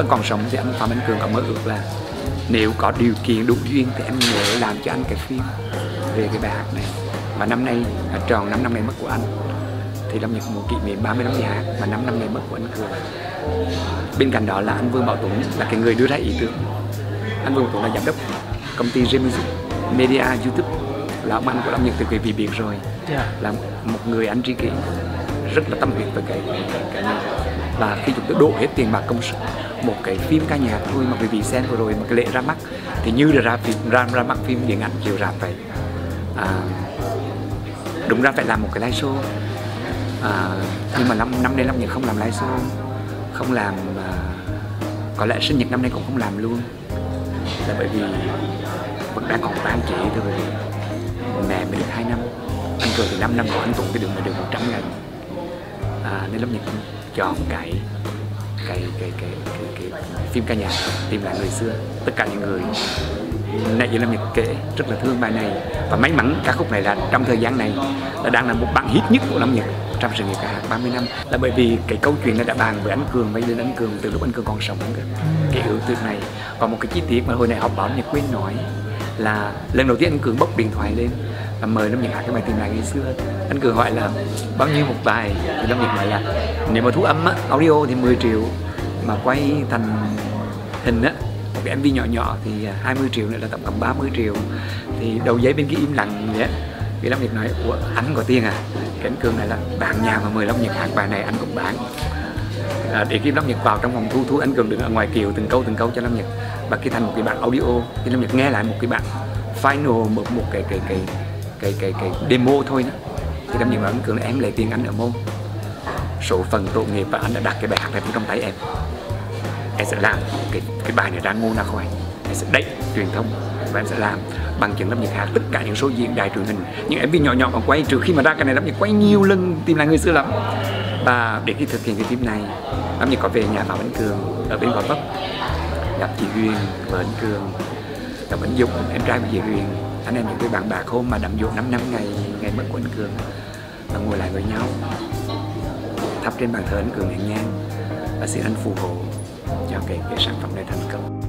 còn sống thì anh Phạm Anh Cường có mơ ước là nếu có điều kiện đủ duyên thì anh nhớ làm cho anh cái phim về cái bài hát này. Và năm nay tròn 5 năm ngày mất của anh thì Lâm Nhật một kỷ niệm 30 năm nhà hát và 5 năm ngày mất của anh Cường. Bên cạnh đó là anh Vương Bảo Tuấn là cái người đưa ra ý tưởng. Anh Vương Bảo Tuấn là giám đốc công ty Gmusic Media YouTube, là ông anh của Lâm Nhật từ cái Vì Biệt rồi, là một người anh tri kỷ rất là tâm huyết với cái này. Và khi chúng tôi đổ hết tiền bạc công sức một cái phim ca nhạc thôi mà vì Sen vừa rồi mà cái lễ ra mắt thì như là ra mắt phim điện ảnh chiều rạp vậy. Đúng ra phải làm một cái live show, nhưng mà năm nay Lâm Nhật không làm live show, không làm, có lẽ sinh nhật năm nay cũng không làm luôn, là bởi vì vẫn đang còn tan chị thôi. Mẹ mới được 2 năm, anh Cường thì 5 năm rồi, anh Tùng cái đường mà được 100 ngày, nên Lâm Nhật chọn cái phim ca nhạc Tìm Lại Người Xưa. Tất cả những người nãy giờ Lâm Nhật kể rất là thương bài này, và may mắn ca khúc này là trong thời gian này là đang là một bản hit nhất của Lâm Nhật trong sự nghiệp ca hát 30 năm, là bởi vì cái câu chuyện này đã bàn với anh Cường, với anh Cường từ lúc anh Cường còn sống cơ. Cái ưu tượng này còn một cái chi tiết mà hồi này họp báo Nhật quên nói là lần đầu tiên anh Cường bốc điện thoại lên và mời Lâm Nhật hát cái bài Tìm Lại Ngày Xưa. Anh Cường hỏi là bao nhiêu một bài, thì Lâm Nhật nói là nếu mà thu âm á, audio thì 10 triệu, mà quay thành hình á, một cái MV nhỏ nhỏ thì 20 triệu nữa là tổng cộng 30 triệu. Thì đầu giấy bên kia im lặng vậy á. Thì Lâm Nhật nói ủa anh có tiền à? Cái anh Cường này là bạn nhà mà mời Lâm Nhật hát bài này anh cũng bán. Để khi Lâm Nhật vào trong phòng thu anh Cường đứng ở ngoài kiều từng câu cho Lâm Nhật, và khi thành một cái bản audio thì Lâm Nhật nghe lại một cái bản final, một cái demo thôi đó. Thì Lâm Nhật nói anh Cường là em lấy tiền anh ở môn số phận tội nghiệp và anh đã đặt cái bài hát này trong tay em sẽ làm cái bài này ra ngô ra khỏi, em sẽ đẩy truyền thông và em sẽ làm bằng chứng Lâm Nhật hát tất cả những số diễn đài truyền hình, những MV nhỏ nhỏ còn quay, trừ khi mà ra cái này Lâm Nhật quay nhiều lần Tìm Lại Người Xưa lắm. Và để khi thực hiện cái phim này, Lâm Nhật có về nhà Phạm Anh Cường ở bên Gò Vấp, gặp chị Huyền và anh Cường, gặp anh Dũng em trai của chị Huyền, anh em những cái bạn bạc hôm mà đậm dỗ 5 năm ngày mất của anh Cường, và ngồi lại với nhau thắp trên bàn thờ anh Cường nén nhang và xin anh phù hộ cho cái sản phẩm này thành công.